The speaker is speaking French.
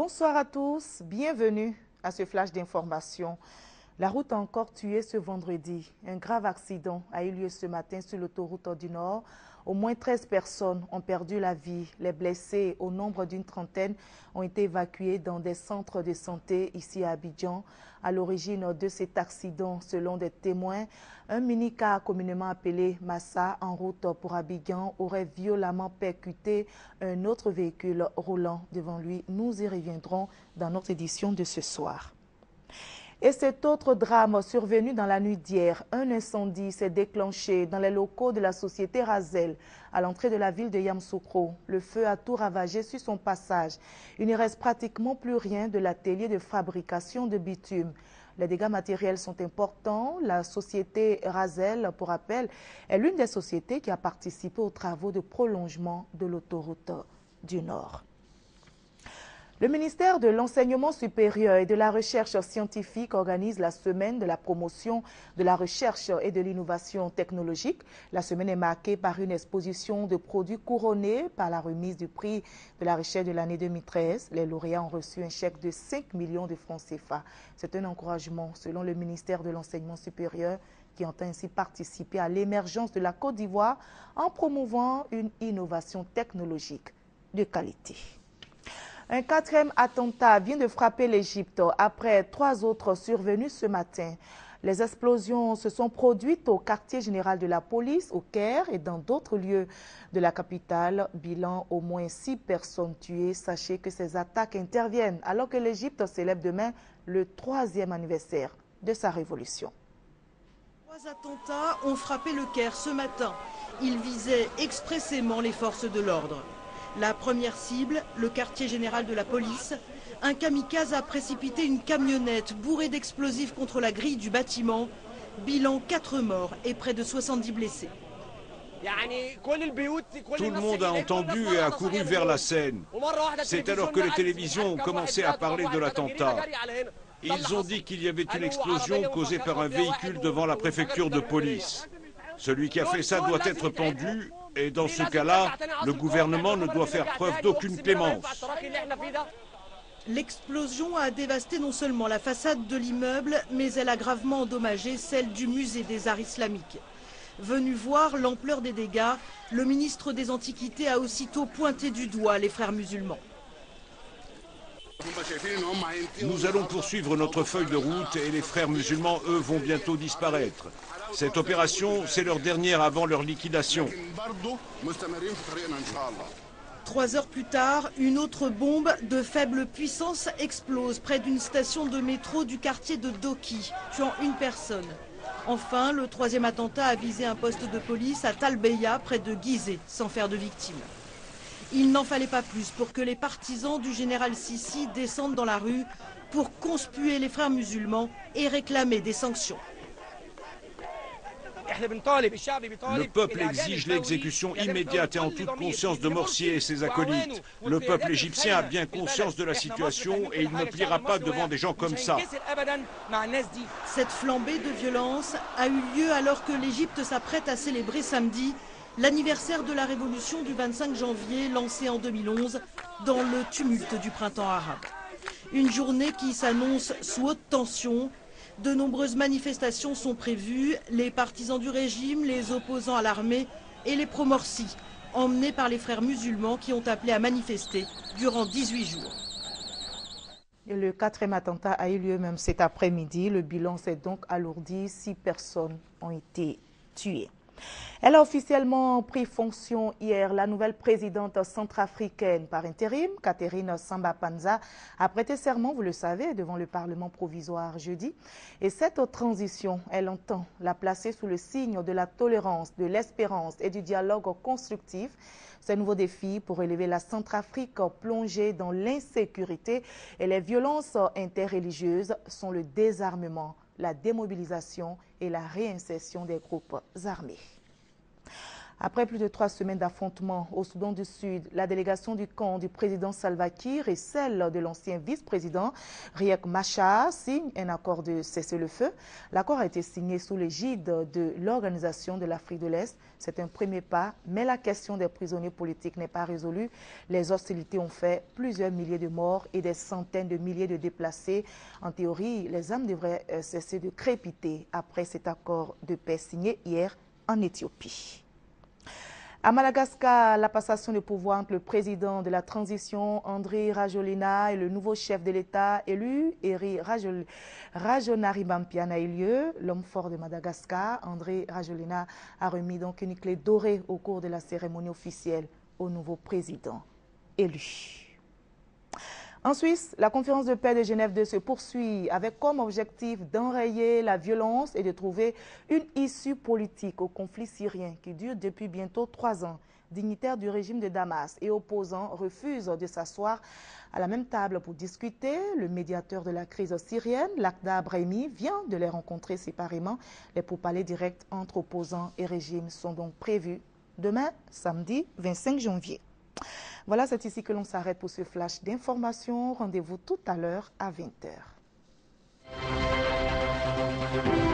Bonsoir à tous, bienvenue à ce flash d'information. La route a encore tué ce vendredi. Un grave accident a eu lieu ce matin sur l'autoroute du Nord. Au moins 13 personnes ont perdu la vie. Les blessés, au nombre d'une trentaine, ont été évacués dans des centres de santé ici à Abidjan. À l'origine de cet accident, selon des témoins, un minicar communément appelé Massa en route pour Abidjan aurait violemment percuté un autre véhicule roulant devant lui. Nous y reviendrons dans notre édition de ce soir. Et cet autre drame survenu dans la nuit d'hier, un incendie s'est déclenché dans les locaux de la société Razel à l'entrée de la ville de Yamoussoukro. Le feu a tout ravagé sur son passage. Il ne reste pratiquement plus rien de l'atelier de fabrication de bitume. Les dégâts matériels sont importants. La société Razel, pour rappel, est l'une des sociétés qui a participé aux travaux de prolongement de l'autoroute du Nord. Le ministère de l'Enseignement supérieur et de la Recherche scientifique organise la semaine de la promotion de la recherche et de l'innovation technologique. La semaine est marquée par une exposition de produits couronnés par la remise du prix de la recherche de l'année 2013. Les lauréats ont reçu un chèque de 5 millions de francs CFA. C'est un encouragement selon le ministère de l'Enseignement supérieur qui entend ainsi participer à l'émergence de la Côte d'Ivoire en promouvant une innovation technologique de qualité. Un quatrième attentat vient de frapper l'Égypte après 3 autres survenus ce matin. Les explosions se sont produites au quartier général de la police, au Caire et dans d'autres lieux de la capitale. Bilan, au moins 6 personnes tuées. Sachez que ces attaques interviennent alors que l'Égypte célèbre demain le 3e anniversaire de sa révolution. 3 attentats ont frappé le Caire ce matin. Ils visaient expressément les forces de l'ordre. La première cible, le quartier général de la police. Un kamikaze a précipité une camionnette bourrée d'explosifs contre la grille du bâtiment. Bilan 4 morts et près de 70 blessés. Tout le monde a entendu et a couru vers la scène. C'est alors que les télévisions ont commencé à parler de l'attentat. Ils ont dit qu'il y avait une explosion causée par un véhicule devant la préfecture de police. Celui qui a fait ça doit être pendu et dans ce cas-là, le gouvernement ne doit faire preuve d'aucune clémence. L'explosion a dévasté non seulement la façade de l'immeuble, mais elle a gravement endommagé celle du musée des arts islamiques. Venu voir l'ampleur des dégâts, le ministre des Antiquités a aussitôt pointé du doigt les frères musulmans. Nous allons poursuivre notre feuille de route et les frères musulmans, eux, vont bientôt disparaître. Cette opération, c'est leur dernière avant leur liquidation. 3 heures plus tard, une autre bombe de faible puissance explose près d'une station de métro du quartier de Doki, tuant une personne. Enfin, le 3e attentat a visé un poste de police à Talbeya, près de Gizeh, sans faire de victimes. Il n'en fallait pas plus pour que les partisans du général Sissi descendent dans la rue pour conspuer les frères musulmans et réclamer des sanctions. Le peuple exige l'exécution immédiate et en toute conscience de Morsi et ses acolytes. Le peuple égyptien a bien conscience de la situation et il ne pliera pas devant des gens comme ça. Cette flambée de violence a eu lieu alors que l'Égypte s'apprête à célébrer samedi l'anniversaire de la révolution du 25 janvier lancée en 2011 dans le tumulte du printemps arabe. Une journée qui s'annonce sous haute tension. De nombreuses manifestations sont prévues. Les partisans du régime, les opposants à l'armée et les pro-Morsi, emmenés par les frères musulmans qui ont appelé à manifester durant 18 jours. Et le 4e attentat a eu lieu même cet après-midi. Le bilan s'est donc alourdi. 6 personnes ont été tuées. Elle a officiellement pris fonction hier. La nouvelle présidente centrafricaine par intérim, Catherine Samba-Panza, a prêté serment, vous le savez, devant le Parlement provisoire jeudi. Et cette transition, elle entend la placer sous le signe de la tolérance, de l'espérance et du dialogue constructif. Ces nouveaux défis pour relever la Centrafrique plongée dans l'insécurité et les violences interreligieuses sont le désarmement, la démobilisation et la réinsertion des groupes armés. Après plus de 3 semaines d'affrontements au Soudan du Sud, la délégation du camp du président Salva Kiir et celle de l'ancien vice-président Riek Machar signent un accord de cessez-le-feu. L'accord a été signé sous l'égide de l'Organisation de l'Afrique de l'Est. C'est un premier pas, mais la question des prisonniers politiques n'est pas résolue. Les hostilités ont fait plusieurs milliers de morts et des centaines de milliers de déplacés. En théorie, les âmes devraient cesser de crépiter après cet accord de paix signé hier en Éthiopie. À Madagascar, la passation de pouvoir entre le président de la transition, Andry Rajoelina, et le nouveau chef de l'État élu, Eri Rajoelina-Rampian, a eu lieu. L'homme fort de Madagascar, Andry Rajoelina, a remis donc une clé dorée au cours de la cérémonie officielle au nouveau président élu. En Suisse, la conférence de paix de Genève 2 se poursuit avec comme objectif d'enrayer la violence et de trouver une issue politique au conflit syrien qui dure depuis bientôt 3 ans. Dignitaires du régime de Damas et opposants refusent de s'asseoir à la même table pour discuter. Le médiateur de la crise syrienne, Lakhdar Brahimi, vient de les rencontrer séparément. Les pourparlers directs entre opposants et régime sont donc prévus demain, samedi 25 janvier. Voilà, c'est ici que l'on s'arrête pour ce flash d'information. Rendez-vous tout à l'heure à 20 h.